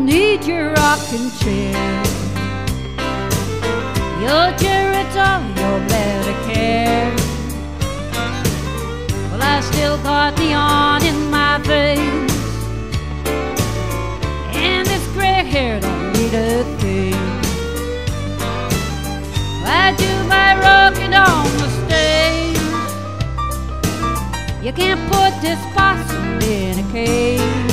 need your rocking chair. Your Geritol, your Medicare. Well, I still got neon in my veins, and this gray hair don't need a thing. I do my rocking on the stage. You can't put this possum in a cage.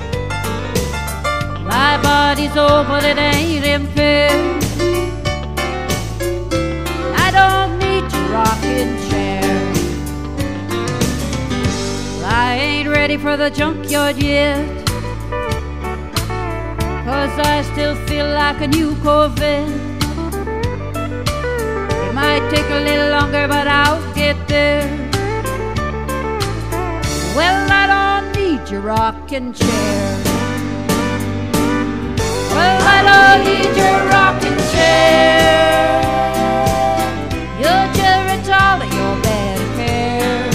My body's old, but it ain't impaired. I don't need your rocking chair. I ain't ready for the junkyard yet, 'cause I still feel like a new Corvette. It might take a little longer, but I'll get there. Well, I don't need your rocking chair. Well, I don't need your rocking chair. Your Geritol, your Medicare.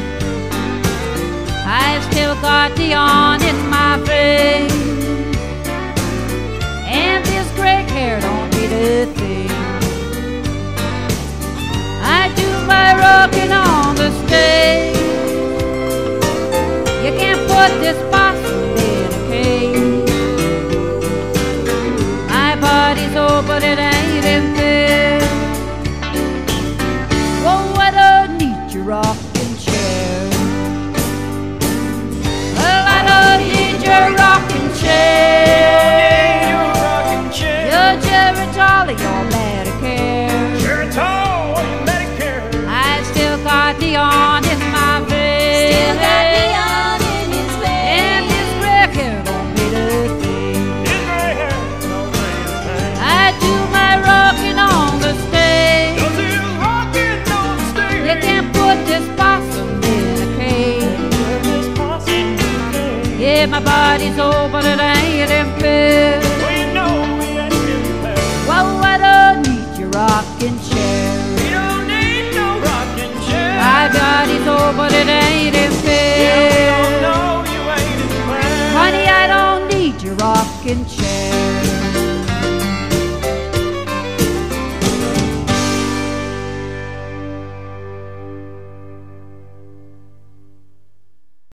I've still got neon in my veins, and this gray hair don't need a thing. I do my rocking on the stage. You can't put this possum in a cage. My body's old, but it ain't impaired. Oh, I don't need your rocking chair. Well, I don't need your rocking chair. Your Geritol, your Medicare. Geritol, your Medicare. I still got neon in my veins. Still got neon in his veins. And this gray hair don't need a thing. His gray hair don't need a thing. I do my rocking on the stage. Does he rockin' on the stage? You can't put this possum in a cage. This possum today. Yeah, my body's old, but it ain't impaired. Well, you know we ain't getting paid. Well, I don't need your rocking chair. We don't need no rocking chair. My body's old, but it ain't Yeah, we impaired. don't know you ain't in the band. Honey, I don't need your rocking chair.